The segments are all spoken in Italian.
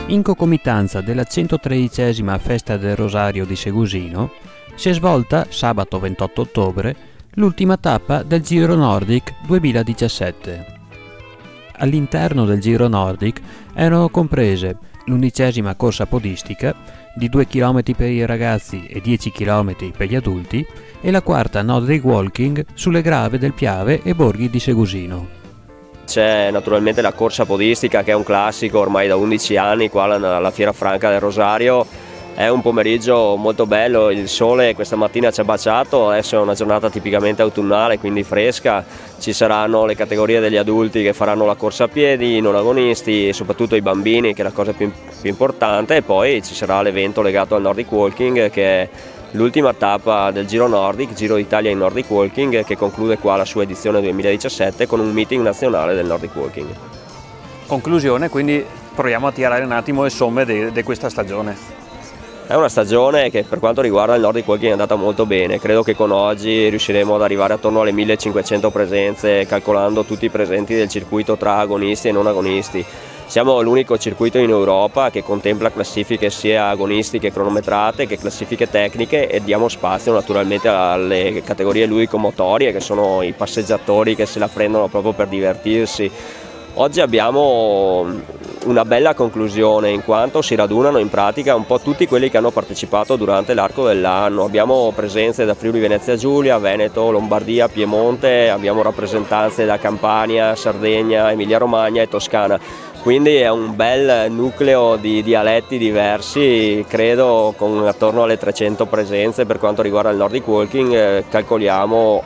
In concomitanza della 113esima Festa del Rosario di Segusino, si è svolta, sabato 28 ottobre, l'ultima tappa del Giro Nordic 2017. All'interno del Giro Nordic erano comprese l'11ª corsa podistica di 2 km per i ragazzi e 10 km per gli adulti e la quarta Nordic Walking sulle grave del Piave e Borghi di Segusino. C'è naturalmente la corsa podistica che è un classico ormai da 11 anni qua alla Fiera Franca del Rosario. È un pomeriggio molto bello, il sole questa mattina ci ha baciato, adesso è una giornata tipicamente autunnale, quindi fresca. Ci saranno le categorie degli adulti che faranno la corsa a piedi, i non agonisti e soprattutto i bambini, che è la cosa più importante, e poi ci sarà l'evento legato al Nordic Walking, che è l'ultima tappa del Giro Nordic, Giro d'Italia in Nordic Walking, che conclude qua la sua edizione 2017 con un meeting nazionale del Nordic Walking. Conclusione, quindi proviamo a tirare un attimo le somme di questa stagione. È una stagione che per quanto riguarda il Nordic Walking è andata molto bene, credo che con oggi riusciremo ad arrivare attorno alle 1500 presenze, calcolando tutti i presenti del circuito tra agonisti e non agonisti. Siamo l'unico circuito in Europa che contempla classifiche sia agonistiche cronometrate che classifiche tecniche, e diamo spazio naturalmente alle categorie ludico-motorie, che sono i passeggiatori che se la prendono proprio per divertirsi. Oggi abbiamo una bella conclusione, in quanto si radunano in pratica un po' tutti quelli che hanno partecipato durante l'arco dell'anno. Abbiamo presenze da Friuli Venezia Giulia, Veneto, Lombardia, Piemonte, abbiamo rappresentanze da Campania, Sardegna, Emilia Romagna e Toscana. Quindi è un bel nucleo di dialetti diversi, credo con attorno alle 300 presenze. Per quanto riguarda il Nordic Walking calcoliamo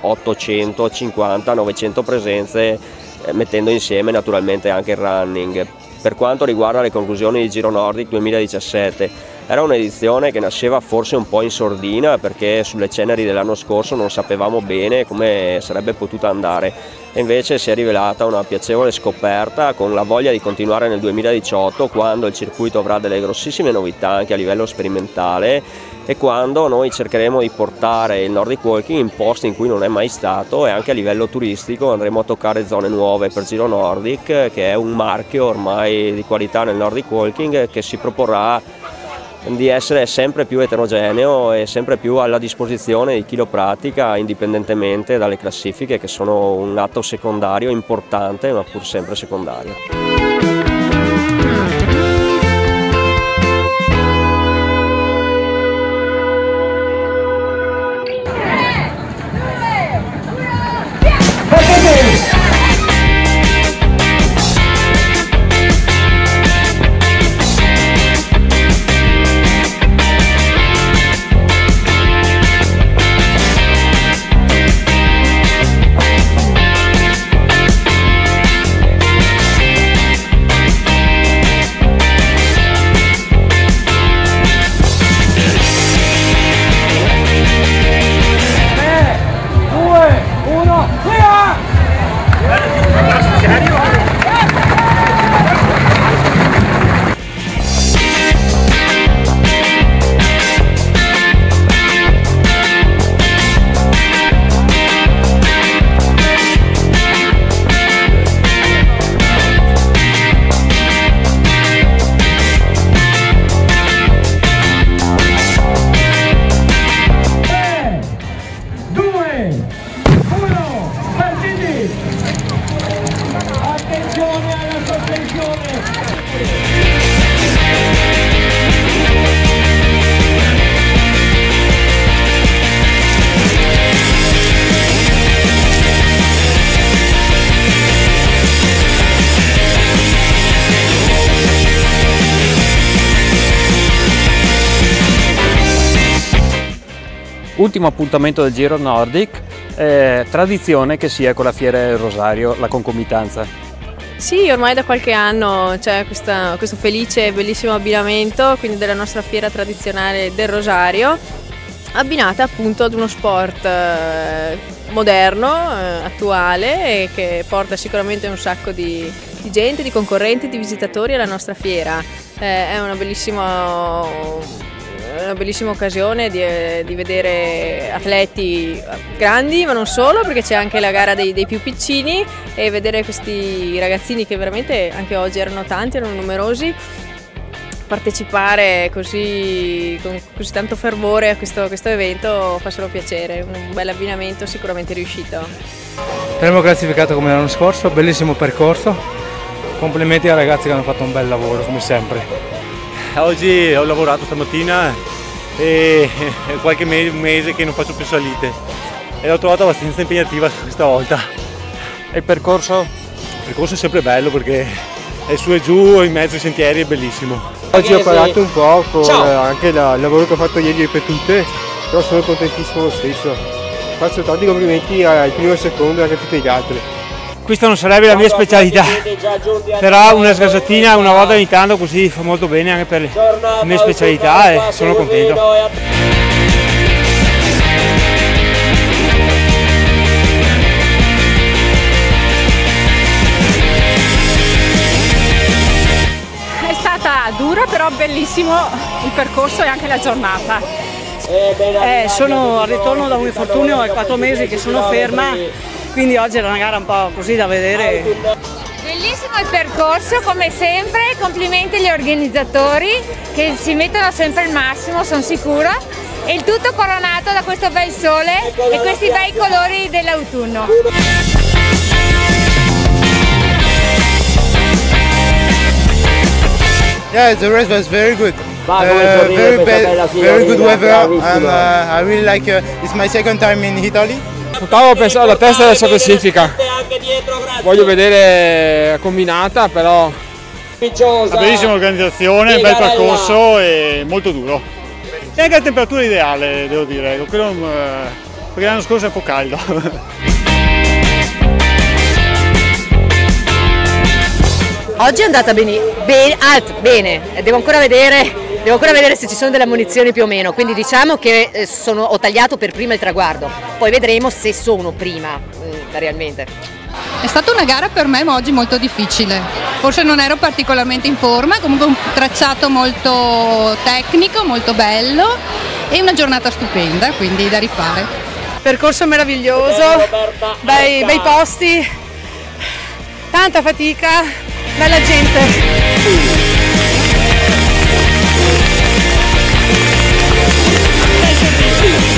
850-900 presenze, mettendo insieme naturalmente anche il running. Per quanto riguarda le conclusioni di Giro Nordic 2017, era un'edizione che nasceva forse un po' in sordina, perché sulle ceneri dell'anno scorso non sapevamo bene come sarebbe potuta andare, e invece si è rivelata una piacevole scoperta, con la voglia di continuare nel 2018, quando il circuito avrà delle grossissime novità anche a livello sperimentale, e quando noi cercheremo di portare il Nordic Walking in posti in cui non è mai stato, e anche a livello turistico andremo a toccare zone nuove per Giro Nordic, che è un marchio ormai di qualità nel Nordic Walking, che si proporrà di essere sempre più eterogeneo e sempre più alla disposizione di chi lo pratica, indipendentemente dalle classifiche, che sono un atto secondario importante ma pur sempre secondario. Ultimo appuntamento del Giro Nordic, tradizione che sia con la Fiera del Rosario, la concomitanza. Sì, ormai da qualche anno c'è questo felice e bellissimo abbinamento, quindi della nostra fiera tradizionale del Rosario, abbinata appunto ad uno sport moderno, attuale, e che porta sicuramente un sacco di gente, di concorrenti, di visitatori alla nostra fiera. È una bellissima occasione di vedere atleti grandi, ma non solo, perché c'è anche la gara dei più piccini, e vedere questi ragazzini che veramente anche oggi erano tanti, erano numerosi, partecipare con così tanto fervore a questo evento fa solo piacere, un bel abbinamento sicuramente riuscito. Saremo classificato come l'anno scorso, bellissimo percorso, complimenti ai ragazzi che hanno fatto un bel lavoro come sempre. Oggi ho lavorato stamattina e qualche mese che non faccio più salite e l'ho trovato abbastanza impegnativa questa volta. E il percorso? Il percorso è sempre bello perché è su e giù, in mezzo ai sentieri, è bellissimo. Oggi ho parlato un po' con anche il lavoro che ho fatto ieri ripetute, però sono contentissimo lo stesso. Faccio tanti complimenti al primo e al secondo e anche a tutti gli altri. Questa non sarebbe la mia specialità, però una sgasatina una volta ogni tanto così fa molto bene anche per le mie specialità e sono contento. È stata dura però bellissimo il percorso e anche la giornata. Sono al ritorno da un infortunio, è 4 mesi che sono ferma. Quindi oggi era una gara un po' così da vedere. Bellissimo il percorso come sempre, complimenti agli organizzatori che si mettono sempre il massimo, sono sicura. E il tutto coronato da questo bel sole e questi bei colori dell'autunno. Yeah, the race was very good. Very good weather, and I really like. It's my second time in Italy. Stavo pensando alla testa della classifica. Voglio vedere la combinata, però. Una bellissima organizzazione, bel percorso e molto duro. E anche la temperatura ideale, devo dire, perché l'anno scorso è un po' caldo. Oggi è andata bene, devo ancora vedere se ci sono delle ammonizioni più o meno, quindi diciamo che ho tagliato per prima il traguardo, poi vedremo se sono prima realmente. È stata una gara per me oggi molto difficile, forse non ero particolarmente in forma, comunque un tracciato molto tecnico, molto bello e una giornata stupenda, quindi da rifare. Percorso meraviglioso, bei posti, tanta fatica, bella gente.